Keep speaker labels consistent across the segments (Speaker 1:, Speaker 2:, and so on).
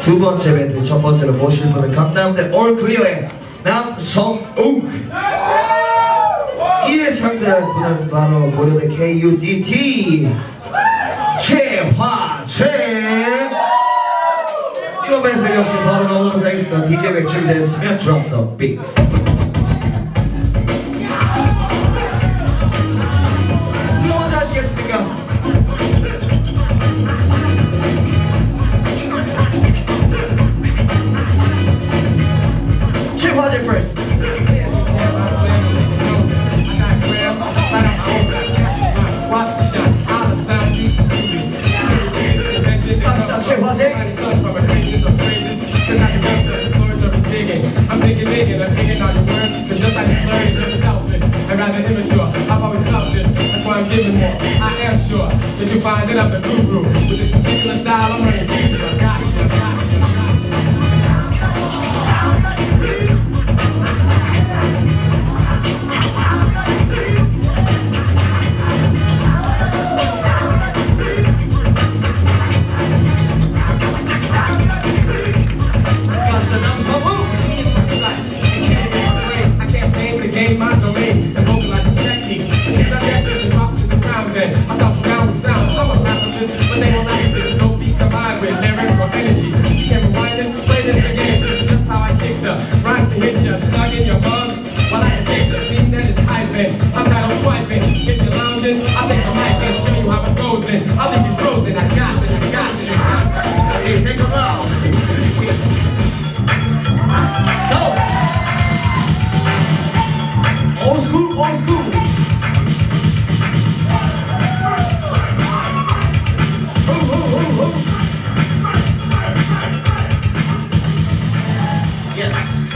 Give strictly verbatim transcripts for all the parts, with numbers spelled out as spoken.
Speaker 1: 두 번째 배틀 첫 번째로 모실 분은 강남대 올 클리어의 남성욱. 이에 상대할 분은 바로 고려대 케이유디티 최화채. 이번 배틀 역시 바로 가보도록 하겠습니다. 디제이 백 준비됐으면 drop the beat. 누가 먼저 하시겠습니까? 최화채 first. I'm thinking nigga, I'm thinking all your words, cause just like you're flirting, you're selfish and rather immature. I've always felt this, that's why I'm giving more. I am sure that you find that I'm the guru. With this particular style, I'm running to you. I got you, I got you. My domain and vocalizing techniques. Since I get that you drop to the ground, then I stop around with sound. I'm a pacifist, but they won't last this. Don't be combined with lyrical energy. You can rewind this, play this again. It's just how I kick the rhymes to hit you, snug in your bum. While I can take the scene that is hyping. I'm title swiping. If you're lounging, I'll take the mic and show you how it goes in. I'll leave you frozen. I got you, I got you, I got you. Okay, take a round. Old school, old school. Ho, ho, ho, ho. Yes.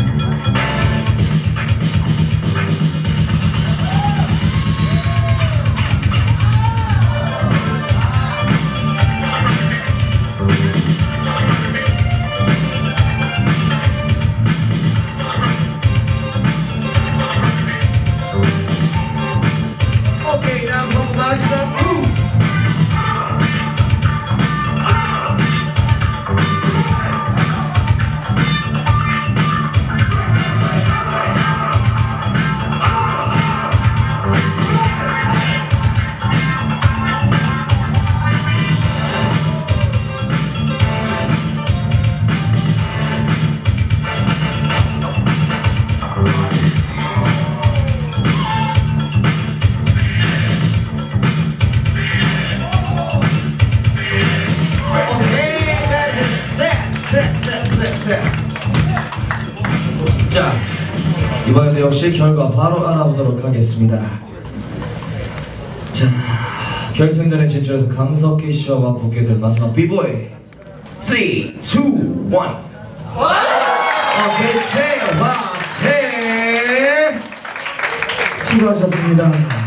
Speaker 1: 자, 이번에도 역시 결과 바로 알아보도록 하겠습니다. 자, 결승전에 진출해서 강석희 씨와 맞붙게 될 마지막 비보이 삼, 이, 일 오케이, 최화채 수고하셨습니다.